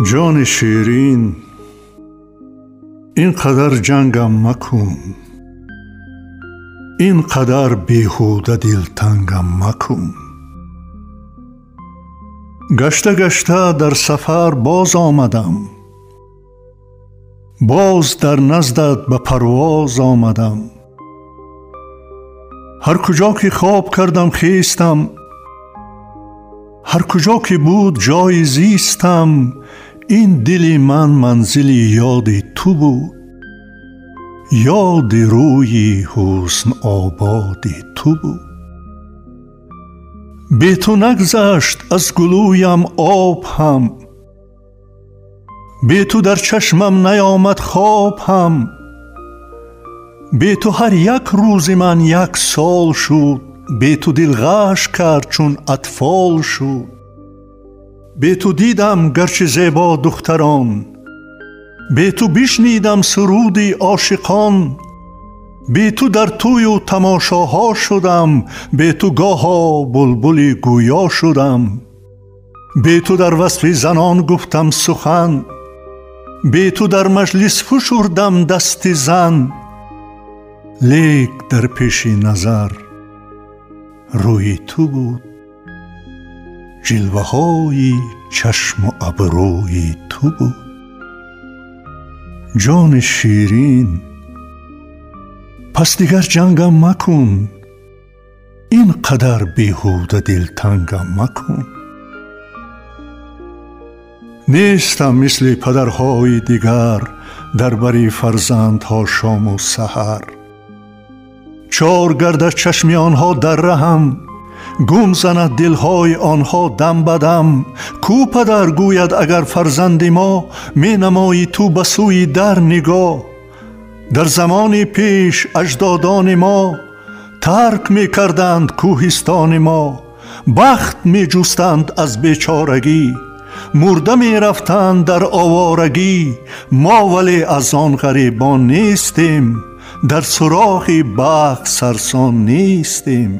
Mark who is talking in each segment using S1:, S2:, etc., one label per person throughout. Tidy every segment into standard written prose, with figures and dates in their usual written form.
S1: جان شیرین، اینقدر جنگم مکن، اینقدر بیهوده دلتنگم مکن. گشته گشته در سفر باز آمدم، باز در نزدت به پرواز آمدم. هر کجا که خواب کردم خیستم، هر کجا که بود جای زیستم. این دل من منزل یاد تو بود، یاد روی حسن آباد تو بود. بی تو نگذشت از گلویم آب هم، بی تو در چشمم نیامد خواب هم. بی تو هر یک روز من یک سال شد، بی تو دل غش کرد چون اطفال شد. بی تو دیدم گرچه زیبا دختران، بی تو بشنیدم سرودی عاشقان. بی تو در توی و تماشاها شدم، بی تو گاها بلبل گویا شدم. بی تو در وصف زنان گفتم سخن، بی تو در مجلس فشردم دست زن. لیک در پیش نظر روی تو بود، جلوه های چشم و ابروی تو بود. جان شیرین، پس دیگر جنگم مکن، اینقدر بیهوده دلتنگم مکن. نیستم مثل پدرهای دیگر در بری فرزندها شام و سحر. چار گردد چشم آنها در رهم، گم زند دلهای آنها دم بدم. کو پدر گوید اگر فرزند ما، می نمایی تو به سوی در نگاه. در زمان پیش اجدادان ما، ترک می کردند کوهستان ما. بخت می جستند از بیچارگی، مرده می رفتند در آوارگی. ما ولی از آن غریبان نیستیم، در سراغ بخت سرسان نیستیم.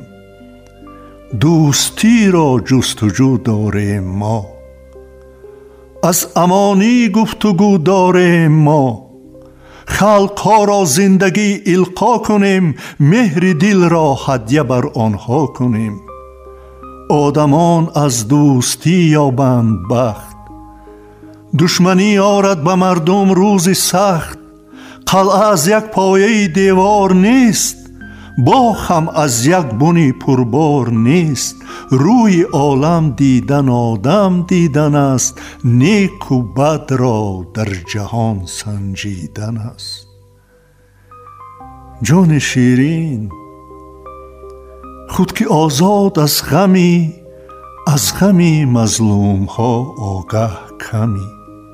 S1: دوستی را جستجو داریم ما، از امانی گفتگو داریم ما. خلقها را زندگی القا کنیم، مهر دل را هدیه بر آنها کنیم. آدمان از دوستی یابند بخت، دشمنی آرد به مردم روز سخت. قلعه از یک پایه دیوار نیست، باغ هم از یک بنی پربار نیست. روی عالم دیدن آدم دیدن است، نیک و بد را در جهان سنجیدن است. جان شیرین، خود که آزاد از غمی مظلوم ها آگه کمی.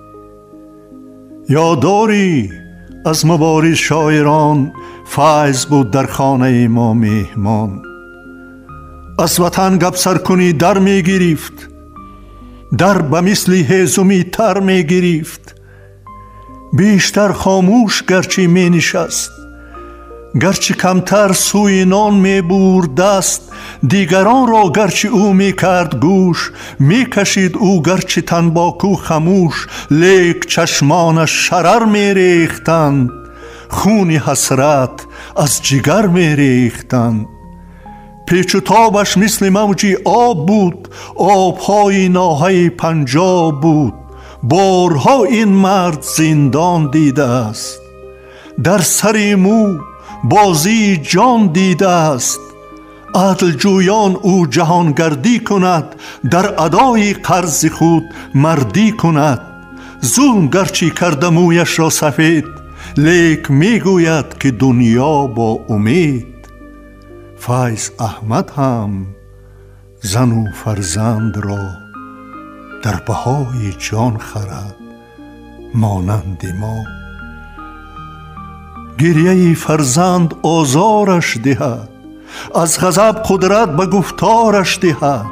S1: یاداری از مبارز شاعران، فیض بود در خانه ما مهمان. از وطن گپ سر کنی در می گرفت، در به مثل هیزمی تر می گرفت. بیشتر خاموش گرچه می نشست، گرچه کمتر سوی نان می برد دست. دیگران را گرچه او می کرد گوش، می کشید او گرچه تنباکو خموش. لیک چشمانش شرر می ریختند، خون حسرت از جگر می ریختند. پیچ و تابش مثل موجی آب بود، آبهای ناحه پنجاب بود. بارها این مرد زندان دیده است، در سر مو بازی جان دیده است. عدل جویان او جهانگردی کند، در ادای قرض خود مردی کند. ظلم گرچه کرده مویش را سفید، لیک می گوید که دنیا با امید. فیض احمد هم زن و فرزند را در بهای جان خرد مانند ما. گریه فرزند آزارش دهد، از غضب قدرت به گفتارش دهد.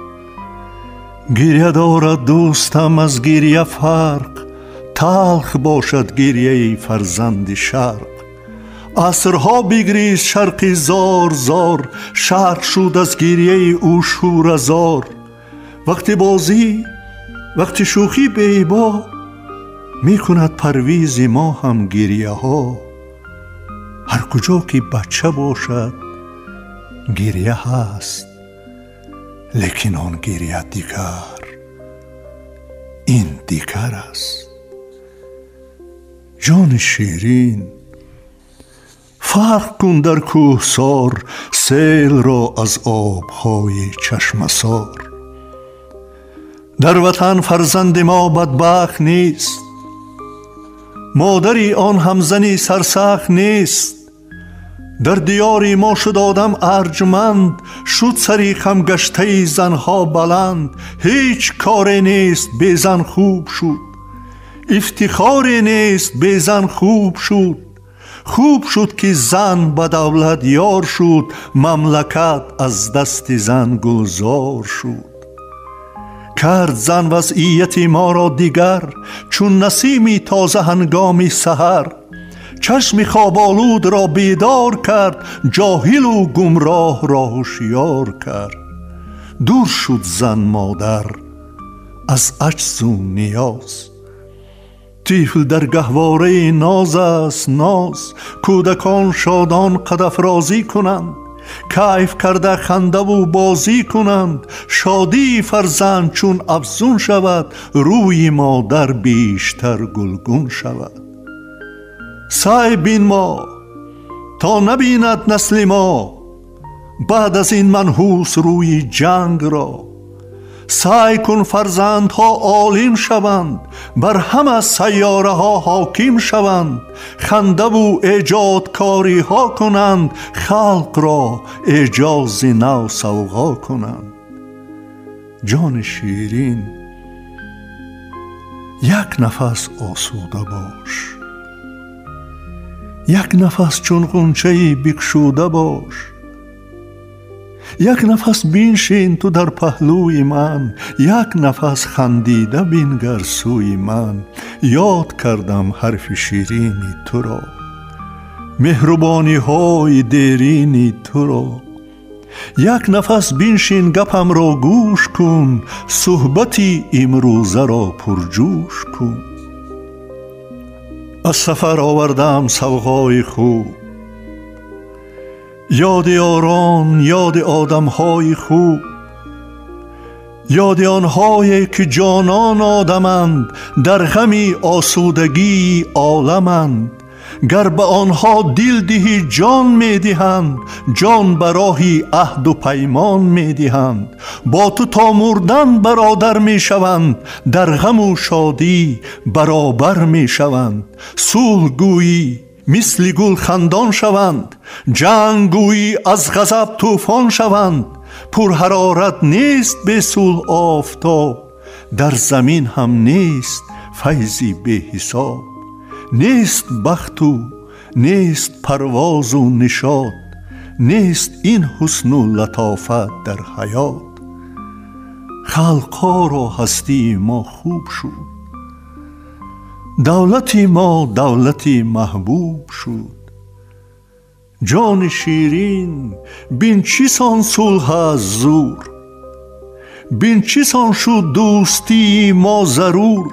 S1: گریه دارد دوستم از گریه فرق، تلخ باشد گریه فرزند شرق. عصرها بگریست شرقی زار زار، شرق شد از گریه او شور زار. وقتی شوخی به ایبا می کند پرویز ما هم گریه ها. هر کجا که بچه باشد گریه هست، لیکن آن گریه دیگر، این دیگر است. جان شیرین، فرق کن در کوهسار سیل را از آبهای چشمسار. در وطن فرزند ما بدبخت نیست، مادری آن همزنی سرسخت نیست. در دیاری ما شد آدم ارجمند، شد سری خم گشته زنها بلند. هیچ کاری نیست بی زن خوب شد، افتخاری نیست بی زن خوب شد. خوب شد که زن به دولت یار شد، مملکت از دست زن گلزار شد. کرد زن وضعیت ما را دیگر، چون نسیمی تازه هنگامی سحر. چشم خواب آلود را بیدار کرد، جاهل و گمراه را هوشیار کرد. دور شد زن مادر از عجز و نیاز، طفل در گهواره ناز است ناز. کودکان شادان قد افرازی کنند، کیف کرده خنده و بازی کنند. شادی فرزند چون افزون شود، روی مادر بیشتر گلگون شود. سعی بین ما تا نبیند نسل ما بعد از این منحوس روی جنگ را. سعی کن فرزندها عالم شوند، بر همه سیاره ها حاکم شوند. خنده و ایجاد کاری ها کنند، خلق را اعجاز نو سوغا کنند. جان شیرین، یک نفس آسوده باش، یک نفس چون غنچه بگشوده باش. یک نفس بنشین تو در پهلوی من، یک نفس خندیده بنگر سوی من. یاد کردم حرف شیرینی تو را، مهربانی های دیرینی تو را. یک نفس بنشین گپم را گوش کن، صحبتی امروزه را پرجوش کن. از سفر آوردم سوغای خوب، یاد یاران، یاد آدمهای خوب. یاد آنهایی که جانان آدمند، در غمی آسودگی عالمند. گر به آنها دل دهی جان می دهند، جان به راهی عهد و پیمان می دهند. با تو تا مردن برادر می شوند، در غم و شادی برابر می شوند. صلح گویی مثل گل خندان شوند، جنگ گویی از غضب طوفان شوند. پر حرارت نیست به صلح آفتاب، در زمین هم نیست فیضی بی حساب. نیست بخت و نیست پرواز و نشاط، نیست این حسن و لطافت در حیات. خلقها را هستی ما خوب شد، دولتی ما دولتی محبوب شد. جان شیرین، بین چیسان صلح از زور، بین چیسان شد دوستی ما ضرور.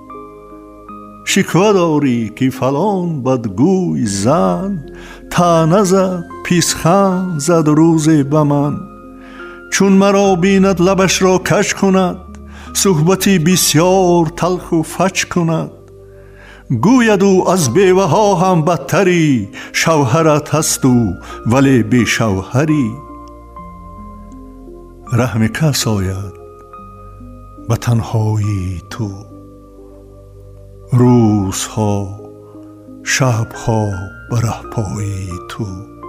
S1: شکوه داری که فلان بدگوی زن، طعنه زد پیسخند زد روزی به من. چون مرا بیند لبش را کش کند، صحبتی بسیار تلخ و فچ کند. گوید او از بیوه ها هم بدتری، شوهرت هست او ولی بی شوهری. رحم کس آید به تنهایی تو، روزها شبها به رهپایی تو.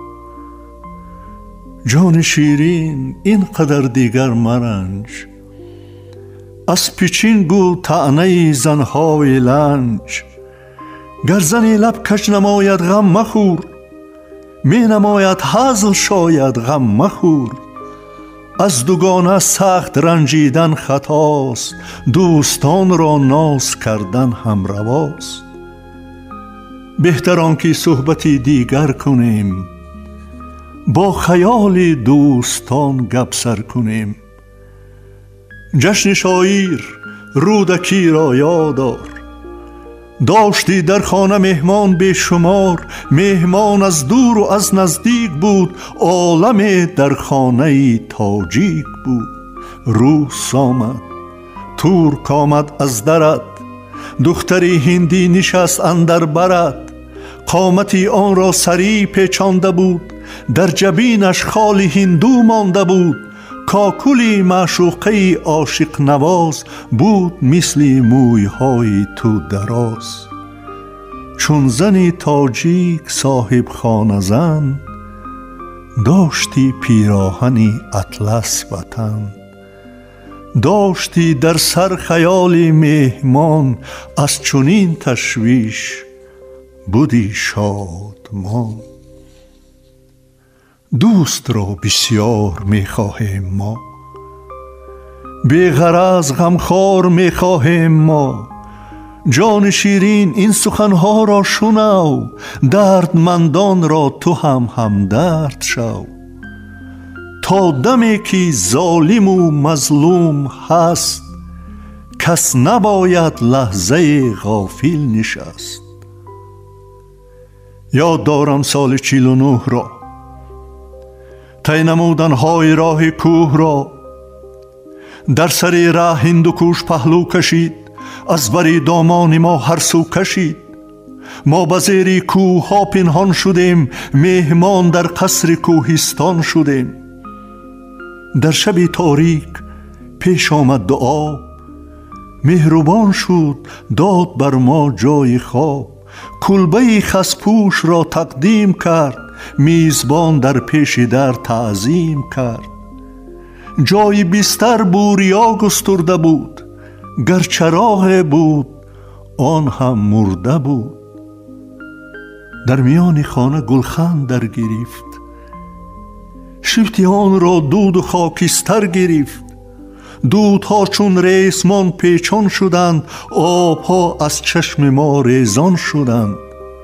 S1: جان شیرین، اینقدر دیگر مرنج، از پیچینگ و طعنه زنهای لنج. گر زنی لب کج نماید غم مخور، می نماید هزل شاید غم مخور. از دوگانه سخت رنجیدن خطاست، دوستان را ناز کردن هم رواست. بهتر آنکه صحبتی دیگر کنیم، با خیال دوستان گپ سر کنیم. جشن شاعر رودکی را یادار. داشتی در خانه مهمان بیشمار، مهمان از دور و از نزدیک بود، عالم در خانه تاجیک بود. روز آمد، ترک آمد از درت، دختری هندی نشست اندر برت. قامتی آن را سری پیچانده بود، در جبینش خال هندو مانده بود. کاکلی معشوقه عاشق نواز، بود مثل مویهای تو دراز. چون زنی تاجیک صاحب خانه زن، داشتی پیراهنی اطلس وطن. داشتی در سر خیال مهمان، از چنین تشویش بودی شادمان. دوست را بسیار می‌خواهیم ما، بی‌غرض غمخوار می‌خواهیم ما. جان شیرین این سخنها را شنو، دردمندان را تو هم همدرد شو. تا دمی که ظالم و مظلوم هست، کس نباید لحظه غافل نشست. یاد دارم سال 49 را، طی نمودن‌های راه کوه را. در سر راه هندوکوش پهلو کشید، از بر دامان ما هر سو کشید. ما به زیر کوه ها پنهان شدیم، مهمان در قصر کوهستان شدیم. در شب تاریک پیش آمد دعا، مهربان شد داد بر ما جای خواب. کلبه خسپوش را تقدیم کرد، میزبان در پیش در تعظیم کرد. جای بستر بوریا گسترده بود، گر چراغ بود آن هم مرده بود. در میان خانه گلخن در گرفت، شبتی آن را دود و خاکستر گرفت. دودها چون ریسمان پیچان شدند، آبها از چشم ما ریزان شدند.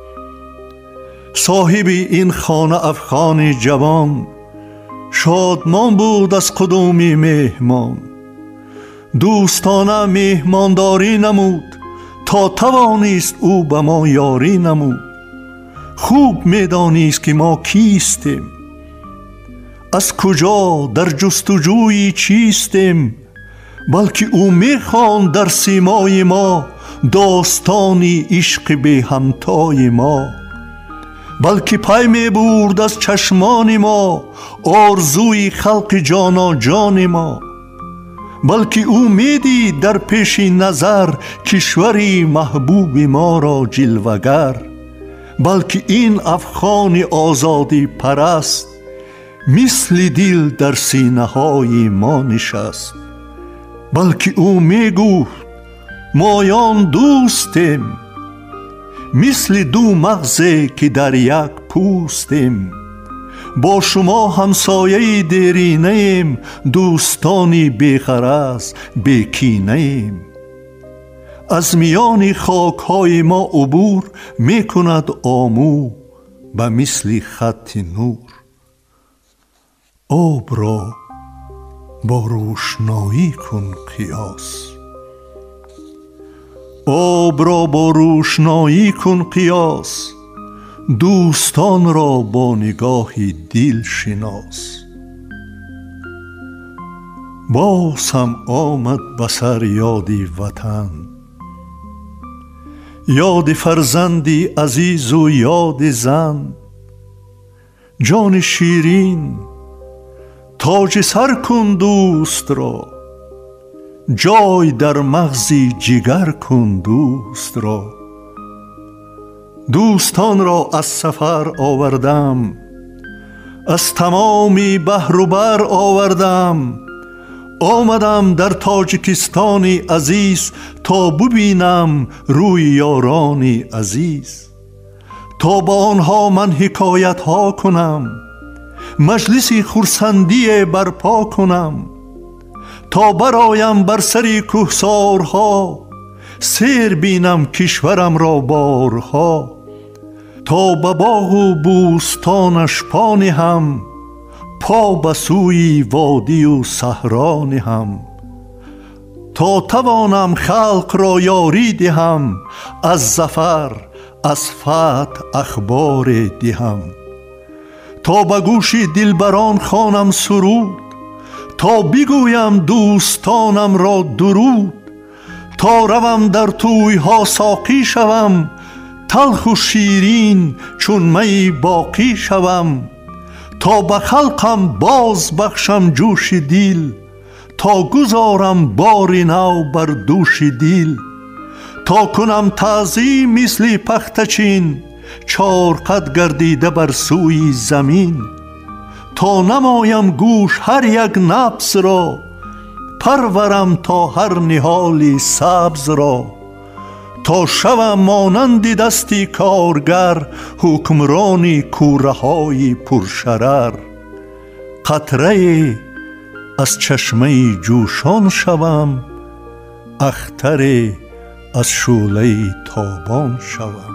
S1: صاحب این خانه افغان جوان، شادمان بود از قدوم مهمان. دوستانه مهمانداری نمود، تا توانست او به ما یاری نمود. خوب میدانست که ما کیستیم، از کجا در جستجوی چیستیم. بلکه او میخواند در سیمای ما، داستانی عشق به همتای ما. بلکه پی میبرد از چشمان ما، آرزوی خلق جانا جان ما. بلکه او میدید در پیش نظر، کشوری محبوب ما را جلوگر. بلکه این افغان آزادی پرست، مثل دل در سینه های ما نشست. بلکه او میگفت مایان دوستیم، مثل دو مغزی که در یک پوستیم. با شما همسایه دیرینه ایم، دوستانی بی‌غرض بی‌کینه ایم. از میان خاک‌های ما عبور می‌کند آمو به مثل خط نور. آب را با روشنایی کن قیاس، آب را با روشنایی کن قیاس. دوستان را با نگاه دل شناس. باز هم آمد به سر یادی وطن، یاد فرزندی عزیز و یاد زن. جان شیرین تاج سر کن دوست را، جای در مغز جگر کن دوست را. دوستان را از سفر آوردم، از تمامی بحر و بر آوردم. آمدم در تاجیکستانی عزیز، تا ببینم روی یارانی عزیز. تا با آنها من حکایت ها کنم، مجلسی خرسندی برپا کنم. تا برایم بر سری کوهسارها، سیر بینم کشورم را بارها. تا به باغ و بوستانش پا نهم، پا به سوی وادی و صحرا نهم. تا توانم خلق را یاری دهم، از ظفر از فتح اخبار دهم. تا به گوش دلبران خوانم سرود، تا بگویم دوستانم را درود. تا روم در طوی ها ساقی شوم، تلخ و شیرین چون می باقی شوم. تا به خلقم باز بخشم جوش دل، تا گذارم بار نو بر دوش دل. تا کنم تعظیم مثل پختچین، چار قد گردیده بر سوی زمین. تا نمایم گوش هر یک نفس را، پرورم تا هر نهال سبز را. تا شوم مانند دستی کارگر، حکمرانی کوره های پرشرر. قطره از چشمه جوشان شوم، اختر از شعله تابان شوم.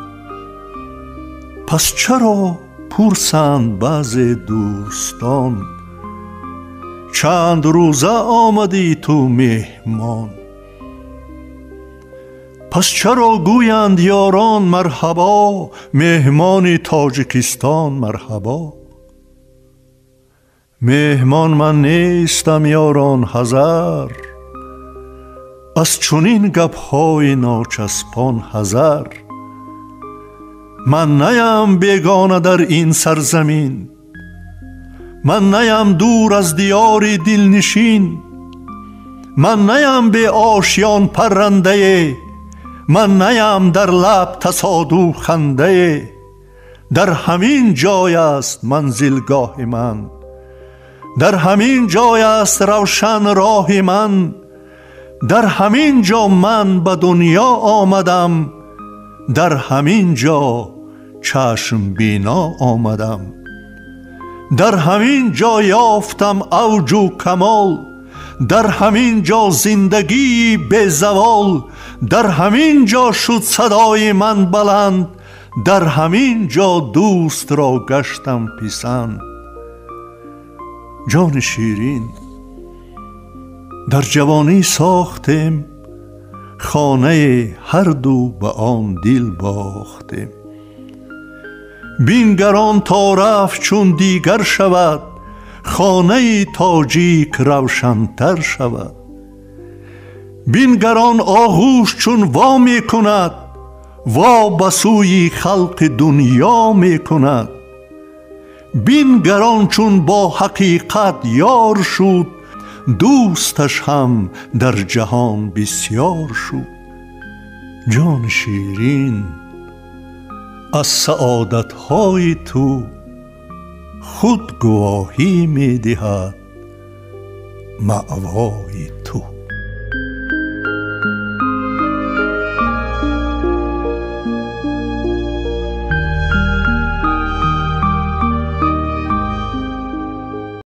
S1: پس چرا پرسند بعض دوستان، چند روزه آمدی تو مهمان؟ پس چرا گویند یاران مرحبا، مهمان تاجیکستان مرحبا؟ مهمان من نیستم یاران حذر، از چنین گپ‌های ناچسبان حذر. من نیم بیگانه در این سرزمین، من نیم دور از دیار دلنشین. من نیم به آشیان پرنده، من نیم در لب تصادف خنده. در همین جای است منزلگاه من، در همین جای است روشن راه من. در همین جا من به دنیا آمدم، در همین جا چشم بینا آمدم. در همین جا یافتم اوج و کمال، در همین جا زندگی بی زوال. در همین جا شد صدای من بلند، در همین جا دوست را گشتم پسند. جان شیرین در جوانی ساختیم، خانه هر دو به آن دل باختیم. بینگران تا رفت چون دیگر شود، خانه تاجیک روشن‌تر شود. بینگران آغوش چون وا می کند، وا به سوی خلق دنیا می کند. بینگران چون با حقیقت یار شد، دوستش هم در جهان بسیار شد. جان شیرین از سعادت‌های تو خود گواهی می دهد مأوای